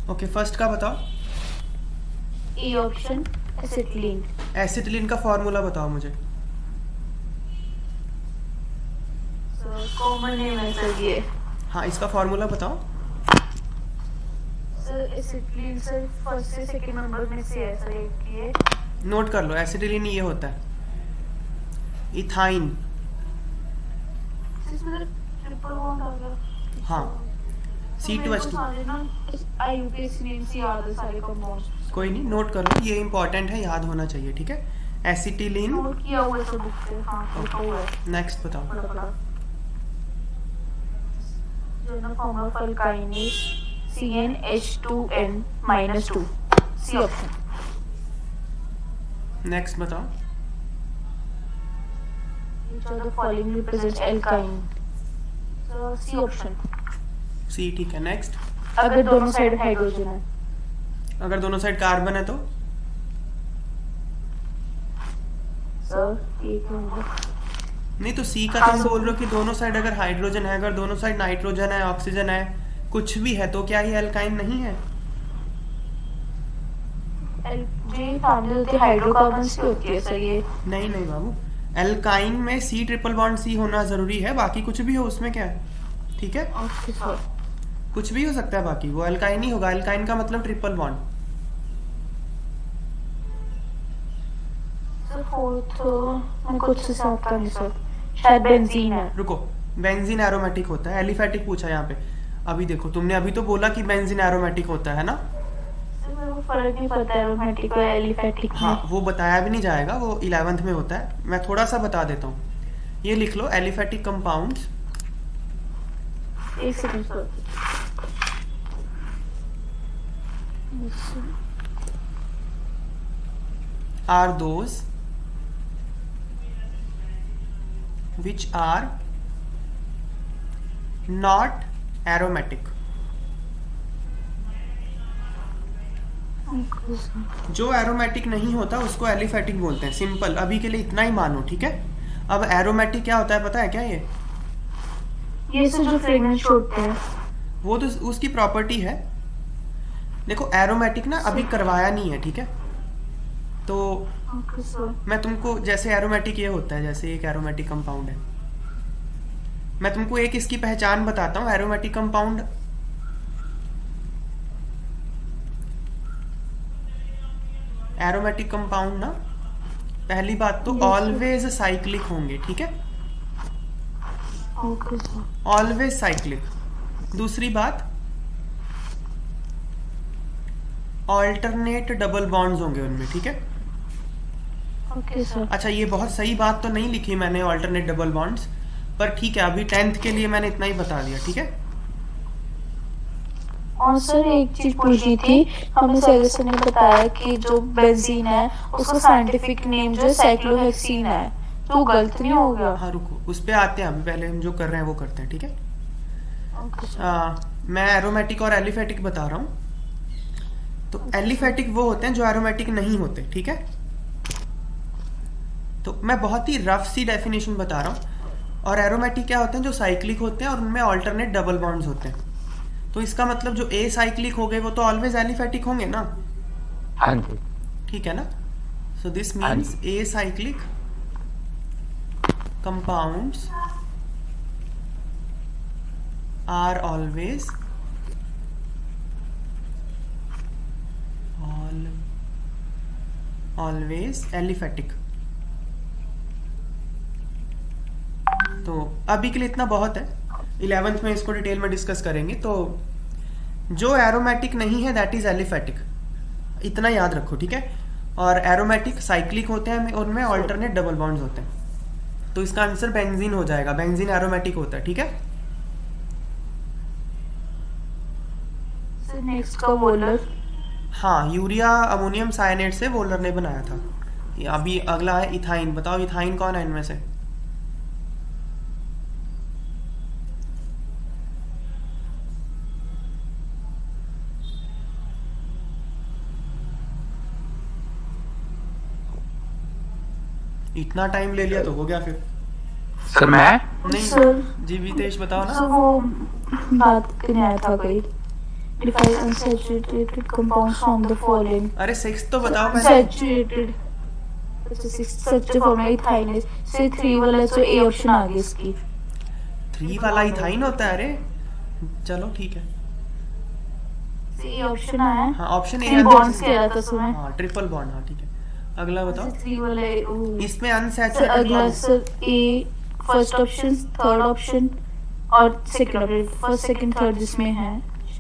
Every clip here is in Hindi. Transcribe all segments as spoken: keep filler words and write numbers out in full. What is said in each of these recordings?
ओके, फर्स्ट का बताओ। A option acetylene. एसिटिलीन का फॉर्मूला बताओ मुझे। कॉमन नेम है सर ये। हाँ, इसका फॉर्मूला बताओ। सर एसिटिलीन सर फर्स्ट से सेकंड नंबर में से है सर एक ये। नोट कर लो, एसिटिलीन ये होता है। इथाइन। इसमें ट्रिपल बॉन्ड आ गया। हाँ, C two H two. IUPAC name से याद है सारे कंपाउंड्स। कोई नहीं, नोट कर लो, ये इंपॉर्टेंट है, याद होना चाहिए, ठीक है। एसिटिलीन। नोट किया हुआ है सब बुक पे। हां, लिखा हुआ है। नेक्स्ट बताओ। General form of alkyne is C N H two N minus two. C option. Next बताओ। Which of the following represents alkyne? So C option. C, ठीक है। नेक्स्ट। अगर दोनों साइड हाइड्रोजन है। अगर दोनों साइड कार्बन है तो? सर एक मिनट। नहीं तो सी का तुम बोल रहे हो कि दोनों साइड अगर हाइड्रोजन है, अगर दोनों साइड नाइट्रोजन है, ऑक्सीजन है, कुछ भी है, तो क्या ये अल्काइन नहीं है? जी फैमिली होती हाइड्रोकार्बन से होती है सर ये। नहीं नहीं बाबू, एल्काइन में सी ट्रिपल बॉन्ड सी होना जरूरी है, बाकी कुछ भी हो उसमें क्या है, ठीक है। Okay sir. कुछ भी हो सकता है, बाकी वो एल्काइन ही होगा। एल्काइन का मतलब ट्रिपल बॉन्ड। सर फोर्थ मैं कुछ से आता नहीं सर, शायद बेंजीन है। रुको, बेंजीन एरोमेटिक होता है। एलिफेटिक पूछा यहाँ पे। अभी देखो, तुमने अभी तो बोला कि बेंजीन एरोमेटिक होता है ना। फर्क नहीं पता एरोमेटिक और एलिफेटिक में। हाँ, वो बताया भी नहीं जाएगा, वो इलेवेंथ में होता है। मैं थोड़ा सा बता देता हूँ, ये लिख लो। एलिफेटिक कंपाउंड्स, एक second sir, are those which are not aromatic. जो एरोमेटिक नहीं होता उसको एलिफेटिक बोलते हैं। सिंपल, अभी के लिए इतना ही मानो, ठीक है। अब एरोमेटिक क्या होता है पता है क्या? ये ये से जो फ्रेग्रेंस छोड़ते हैं, वो तो उसकी प्रॉपर्टी है। देखो, एरोमेटिक ना अभी करवाया नहीं है, ठीक है। तो मैं तुमको, जैसे एरोमेटिक ये होता है, जैसे एक एरोमेटिक कंपाउंड है, मैं तुमको एक इसकी पहचान बताता हूँ। एरोमेटिक कंपाउंड एरोमेटिक कंपाउंड ना, पहली बात तो ऑलवेज साइक्लिक होंगे, ठीक है। Always cyclic. दूसरी बात, ऑल्टरनेट डबल बॉन्ड्स होंगे उनमें, ठीक है। Okay sir. अच्छा, ये बहुत सही बात तो नहीं लिखी मैंने ऑल्टरनेट डबल बॉन्ड्स, पर ठीक है, अभी टेंथ के लिए मैंने इतना ही बता दिया, ठीक है। और सर एक चीज पूछनी थी, हमें सर ने बताया कि जो बेंजीन है उसका साइंटिफिक नेम जो साइक्लोहेक्सीन है, तो गलत नहीं हो गया? हाँ रुको, उस पे आते हैं, अभी पहले हम जो कर रहे हैं वो करते हैं, ठीक है। आ, मैं एरोमेटिक और एलिफेटिक बता रहा हूँ। तो एलिफेटिक वो होते हैं जो एरोमेटिक नहीं होते, ठीक है। तो मैं बहुत ही रफ सी डेफिनेशन बता रहा हूँ। और एरोमेटिक क्या होते हैं? जो साइक्लिक होते हैं और उनमें ऑल्टरनेट डबल बॉन्ड्स होते हैं। तो इसका मतलब जो ए साइक्लिक हो गए वो तो ऑलवेज एलिफेटिक होंगे ना। हाँ जी, ठीक है ना। So this means acyclic compounds are always always aliphatic. तो अभी के लिए इतना बहुत है, इलेवेंथ में इसको डिटेल में डिस्कस करेंगे। तो जो एरोमेटिक नहीं है दैट इज एलिफेटिक, इतना याद रखो, ठीक है। और एरोमेटिक साइक्लिक होते हैं, उनमें ऑल्टरनेट डबल बॉन्ड्स होते हैं। तो इसका आंसर बेंजीन हो जाएगा। बेंजीन एरोमेटिक होता है, ठीक है। नेक्स्ट का वोलर। हाँ, यूरिया अमोनियम साइनेट से वोलर ने बनाया था। अभी अगला है इथाइन। बताओ इथाइन कौन है इनमें से? इतना टाइम ले लिया तो हो गया फिर। सर मैं नहीं सर, जी वितेश बताओ ना। सर वो बात करने आया था कोई। Define unsaturated compounds from the following. अरे सिक्स तो बताओ पहले। Unsaturated. स्ट्रक्चर फॉर्मूला इथाइन है, से थ्री वाला तो ए ऑप्शन आ गया इसकी। थ्री वाला इथाइन होता है? अरे चलो ठीक है, ए ऑप्शन आया। हाँ ऑप्शन ए थ्री बॉन्ड्स कह रहा था सुना। हाँ ट्रिपल बॉन्ड, हाँ ठीक है। अगला बताओ, थ्री वाला इसमें सर अनसैचुरेटेड अगला sir A first option, third option और second option, first second third जिसमें है।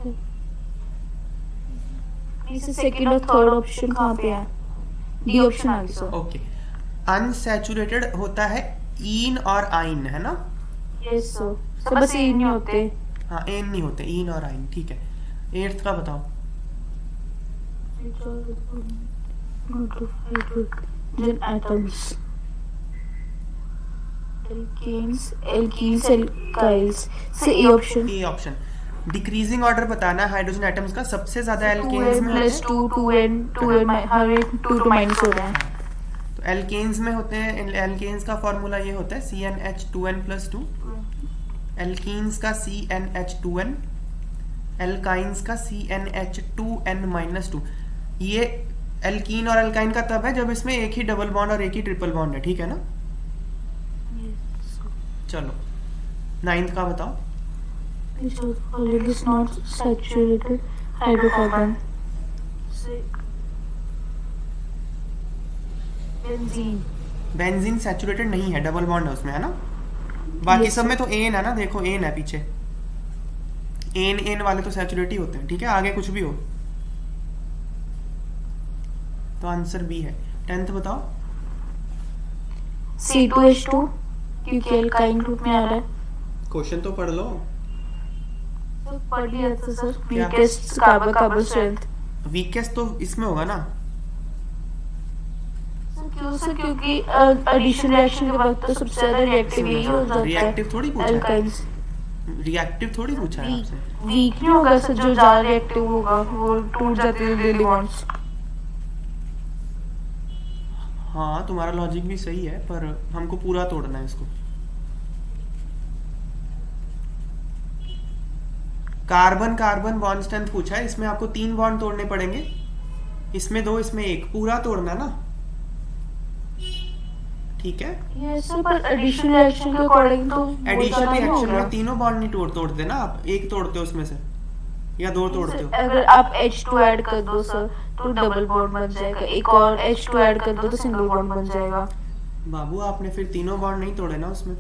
इसे सेकंड और थर्ड ऑप्शन कहाँ पे है? डी ऑप्शन आ गया सर। ओके, अनसैचुरेटेड होता है ईन और आइन, है ना? यस सर, सब बस ये नहीं होते। हाँ एन नहीं होते, ईन और आइन, ठीक है। एट्थ का बताओ। Then atoms. Alkenes, alkenes, alkyls. से A option. A option. Decreasing order बताना है हाइड्रोजन एटम्स का। सबसे ज्यादा एल्केन्स में plus two two N two N हर एक टू टू माइनस हो रहा है। तो एल्केन्स में होते हैं, एल्केन्स का फॉर्मूला ये होता है C N H two N plus two, alkenes का C N H two N, alkynes का C N H two N minus two. ये एल्कीन और एल्काइन का तब है जब इसमें एक ही डबल बॉन्ड और एक ही ट्रिपल बॉन्ड है, ठीक है ना? चलो नाइन्थ का बताओ। is not saturated hydrocarbon. Benzene. Benzene saturated नहीं है, डबल बॉन्ड है उसमें, है ना? बाकी सब में तो एन है ना, देखो एन है पीछे, एन एन वाले तो सैचुरेट ही होते हैं, ठीक है? आगे कुछ भी हो तो आंसर बी है। टेंथ बताओ। सी टू एच टू क्योंकि एल्काइन ग्रुप में आ रहा है। क्वेश्चन तो पढ़ लो। तो पढ़ लिया था sir. Weakest carbon carbon strength. Weakest तो इसमें होगा ना? सर क्यों सर? क्योंकि एडिशन रिएक्शन के वक्त तो सबसे ज्यादा रिएक्टिव यही हो जाता है। रिएक्टिव थोड़ी पूछा है, एल्काइंस रिएक्टिव थोड़ी पूछा है आपसे। वीक नहीं होगा सर, जो ज्यादा रिएक्टिव होगा वो टूट जाते हैं डेली बॉन्ड्स। हाँ तुम्हारा लॉजिक भी सही है, पर हमको पूरा तोड़ना है इसको। कार्बन कार्बन बॉन्ड स्ट्रेंथ पूछा है, इसमें आपको तीन बॉन्ड तोड़ने पड़ेंगे, इसमें दो इसमें एक, पूरा तोड़ना ना, ठीक है? यस सर, पर एडिशन रिएक्शन के अकॉर्डिंग तो एडिशन रिएक्शन में तीनों बॉन्ड नहीं तोड़ तोड़ते ना आप, एक तोड़ते हो उसमें से या दो तोड़ते हो। अगर आप एच टू ऐड कर दो सर तो डबल बॉन्ड बन जाएगा, एक और एच टू ऐड कर दो तो सिंगल बॉन्ड बन जाएगा। बाबू आपने फिर तीनों बॉन्ड नहीं तोड़े ना उसमें,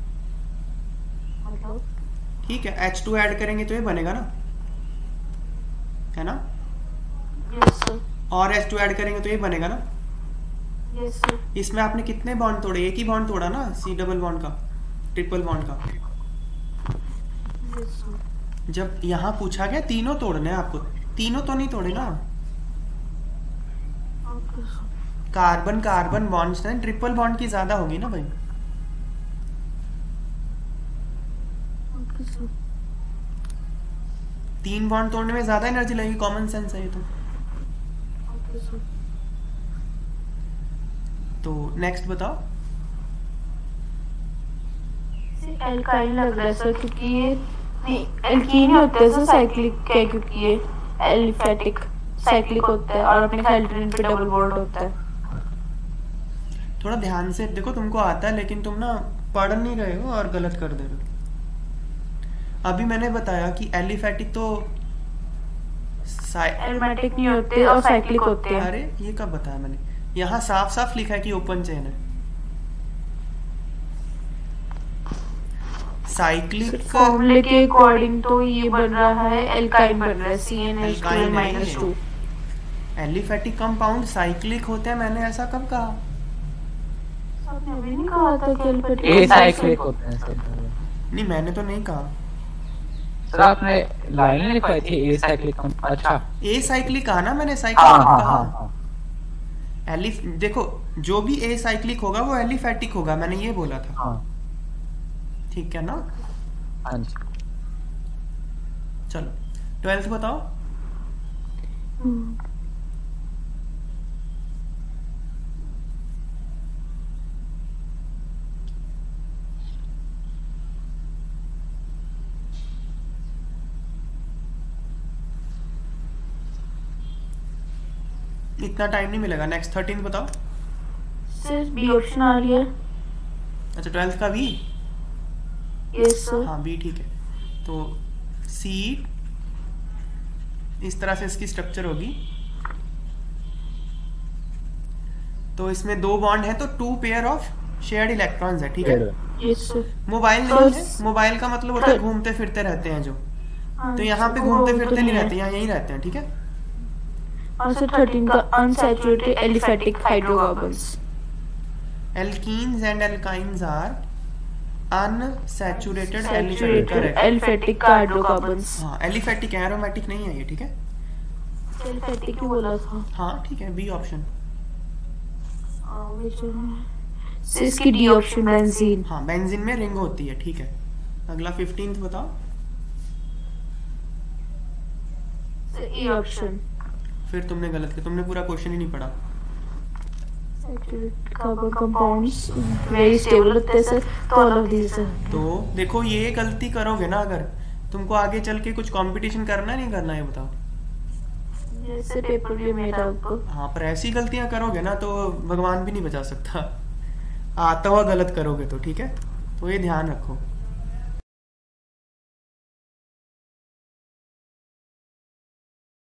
मतलब ठीक है? एच टू ऐड करेंगे तो ये बनेगा ना, है ना? Yes sir. और एच टू ऐड करेंगे तो ये बनेगा ना? Yes sir. इसमें आपने कितने बॉन्ड तोड़े? एक ही बॉन्ड तोड़ा ना, सी डबल बॉन्ड का, ट्रिपल बॉन्ड का। Yes sir. जब यहाँ पूछा गया तीनों तोड़ने हैं आपको, तीनों तो नहीं तोड़े ना। Okay sir. Carbon carbon bond strength triple bond की ज्यादा होगी ना भाई। Okay sir. तीन बॉन्ड तोड़ने में ज्यादा एनर्जी लगेगी, कॉमन सेंस है ये तो। Okay sir. तो नेक्स्ट बताओ। एल्काइन लग रहा है सर क्योंकि ये नहीं एल्कीन ही होता है सर, साइक्लिक है क्योंकि ये एलिफेटिक साइक्लिक होता है और अपने हाइड्रोजन पे डबल बॉन्ड होता है। थोड़ा ध्यान से देखो, तुमको आता है लेकिन तुम ना पढ़ नहीं रहे हो और गलत कर दे रहे हो। अभी मैंने बताया कि एलिफेटिक तो एरोमेटिक नहीं होते और साइक्लिक होते हैं। अरे ये कब बताया मैंने? यहाँ साफ साफ लिखा है कि ओपन चेन है। साइक्लिक फॉर्मूले के अकॉर्डिंग तो ये बन रहा है एल्काइन बन रहा है C N H two N minus two. Aliphatic compound cyclic होते हैं, मैंने ऐसा कब कहा? आपने अभी नहीं कहा था कि एलिफेटिक ए साइक्लिक होते हैं सर। नहीं मैंने तो नहीं कहा सर, आपने लाइन लिखवाई थी ए साइक्लिक। अच्छा ए साइक्लिक कहा ना मैंने, हाँ साइक्लिक हाँ कहा। हाँ हाँ। एलिफ देखो जो भी ए साइक्लिक होगा वो एलिफेटिक होगा, मैंने ये बोला था, हाँ ठीक है ना? हाँ जी। चलो ट्वेल्थ बताओ। इतना टाइम नहीं मिलेगा। नेक्स्ट थर्टीन बताओ। सर बी ऑप्शन आ रही है। अच्छा ट्वेल्थ का बी। Yes sir. हाँ बी ठीक है। तो सी इस तरह से इसकी स्ट्रक्चर होगी। तो इसमें दो बॉन्ड है तो two pair of shared electrons है, ठीक है। Yes sir. मोबाइल नहीं है, मोबाइल का मतलब होता है घूमते फिरते रहते हैं जो, तो यहाँ पे घूमते फिरते नहीं रहते, यहाँ यहीं रहते हैं, ठीक है। और सर थर्टीन का unsaturated aliphatic hydrocarbons. Alkenes and alkynes are unsaturated saturated aliphatic hydrocarbons. हाँ एलिफेटिक है, एरोमेटिक नहीं है ये, ठीक है। एलिफेटिक ही बोला था। हाँ ठीक है, बी ऑप्शन। सर इसकी डी ऑप्शन बेंजीन। हाँ बेंजीन में रिंग होती है, ठीक है। अगला फिफ्टींथ बताओ। Sir A option. फिर तुमने गलत किया, तुमने पूरा क्वेश्चन ही नहीं पढ़ा। Saturated carbon compounds very stable होते हैं सर, तो ऑल ऑफ दीस सर। तो देखो ये गलती करोगे ना, अगर तुमको आगे चल के कुछ कंपटीशन करना नहीं करना है बताओ। जैसे पेपर भी मेरा आपको। हाँ पर ऐसी गलतियां करोगे ना तो भगवान भी नहीं बचा सकता, आता हुआ गलत करोगे तो, ठीक है। तो ये ध्यान रखो।